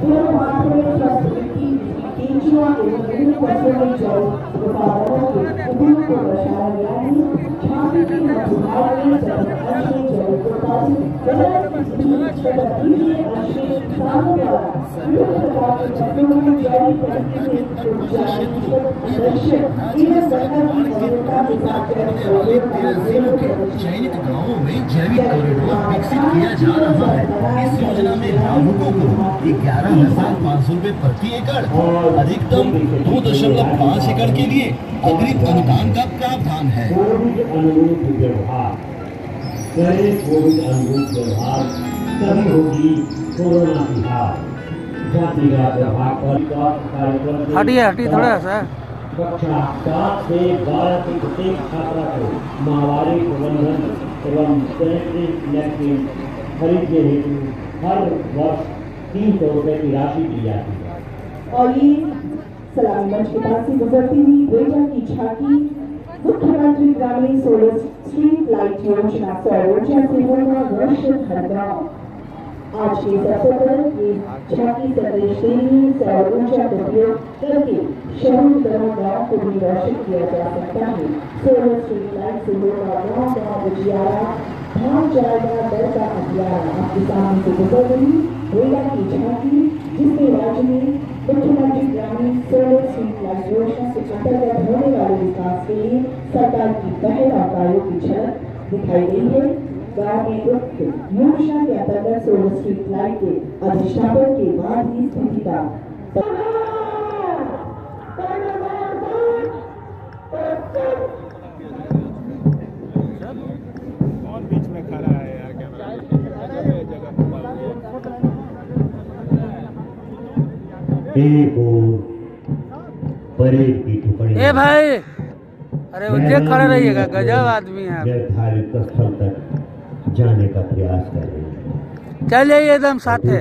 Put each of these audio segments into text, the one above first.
चयनित गांवों में जैविक कॉरिडोर विकसित किया जा रहा है। इस योजना में लाभुकों को 11,500 रुपए प्रति एकड़, अधिकतम 2.5 एकड़ के लिए अग्रिम अनुदान का प्रावधान है। कोविड अनुरूप व्यवहार तभी होगी कोरोना की हार। हटिए थोड़ा सा। कक्षा 7 से 12 के प्रत्येक छात्रा को माहवारी प्रबंधन एवं सैनिटरी नैपकिन खरीद के हेतु हर वर्ष 300 रुपए की राशि दी जाती है। और ये सलामी मंच के पास से गुजरती हुई बेटा की झांकी मुख्यमंत्री ग्रामीण सोलर स्ट्रीट लाइट योजना सौर ऊर्जा से होगा वर्षित हर गाँव। आज के इस अवसर पर ये झांकी संदेश देनी सौर ऊर्जा का उपयोग करके शहरों की तरह गाँव को भी रोशन किया जा सकता है। सोलर स्ट्रीट लाइट से होगा गाँव गाँव उजियारा, भाग जाएगा डर का अंधियारा। आपके सामने से गुजर रही बेटा की झांकी जिसमें राज्य में मुख्यमंत्री ग्रामीण सोलर स्ट्रीट लाइट योजना से अंतर्गत होने वाले विकास के लिए सरकार की पहल और कार्यों की झलक दिखाई गई है। गाँव में योजना के अंतर्गत सोलर स्ट्रीट लाइट के अधिष्ठापन के बाद ही स्थिति का बीच में खड़ा है यार परेड की टुकड़ी ए भाई, अरे उधर खड़े रहिएगा, गजब आदमी है। निर्धारित स्थल तक जाने का प्रयास कर रहे हैं। चल जाइए एकदम साथ है।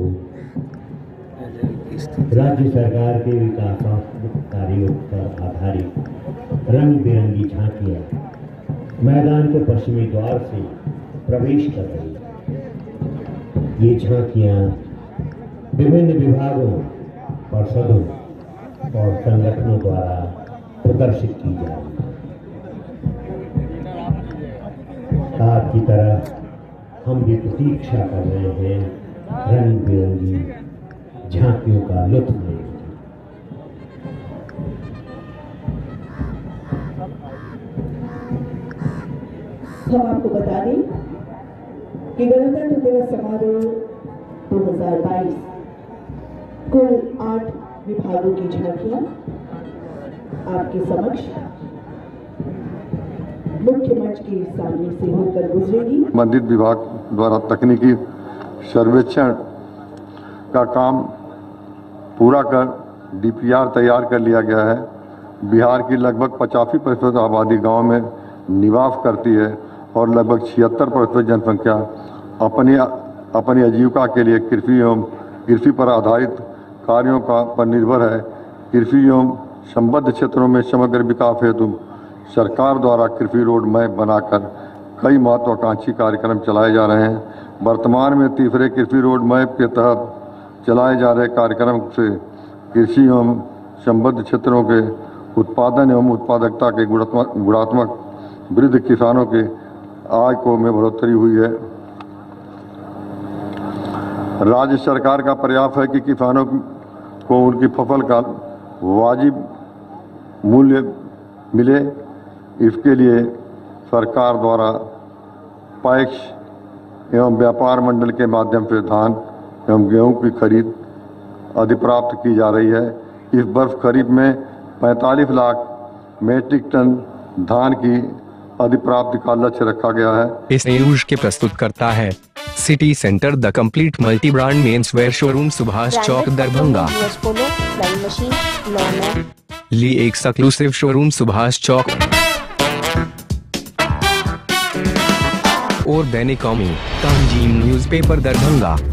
राज्य सरकार के विकासात्मक कार्यों पर आधारित रंग बिरंगी झांकियां मैदान के पश्चिमी द्वार से प्रवेश कर रही है। ये झांकियां विभिन्न विभागों, परिषदों और संगठनों द्वारा प्रदर्शित की जा रही है। आपकी तरह हम भी प्रतीक्षा कर रहे हैं रंग बिरंगी झांकियों का लुत्फ लेने की। हम आपको बता दें कि गणतंत्र दिवस समारोह 2022 कुल 8 विभागों की झांकियां आपके समक्ष मुख्य मंच के सामने से होकर गुजरेगी। संबंधित विभाग द्वारा तकनीकी सर्वेक्षण का काम पूरा कर डीपीआर तैयार कर लिया गया है। बिहार की लगभग 85% आबादी गांव में निवास करती है और लगभग 76% जनसंख्या अपनी आजीविका के लिए कृषि पर आधारित कार्यों पर निर्भर है। कृषि एवं संबद्ध क्षेत्रों में समग्र विकास हेतु सरकार द्वारा कृषि रोड मैप बनाकर कई महत्वाकांक्षी कार्यक्रम चलाए जा रहे हैं। वर्तमान में तीसरे कृषि रोड मैप के तहत चलाए जा रहे कार्यक्रम से कृषि एवं संबद्ध क्षेत्रों के उत्पादन एवं उत्पादकता के गुणात्मक वृद्धि, किसानों के आय को में बढ़ोतरी हुई है। राज्य सरकार का प्रयास है कि किसानों को उनकी फसल का वाजिब मूल्य मिले। इसके लिए सरकार द्वारा पैक्स एवं व्यापार मंडल के माध्यम से धान एवं गेहूं की खरीद अधिप्राप्त की जा रही है। इस वर्ष खरीफ में 45 लाख मीट्रिक टन धान की अधिप्राप्ति का लक्ष्य रखा गया है। इस न्यूज के प्रस्तुत करता है city centre the complete multi brand men's wear showroom, Subhash Chowk, Darbhanga. Lee exclusive showroom, Subhash Chowk और दैनिक कौमी, तंजीम न्यूज़पेपर, दरभंगा।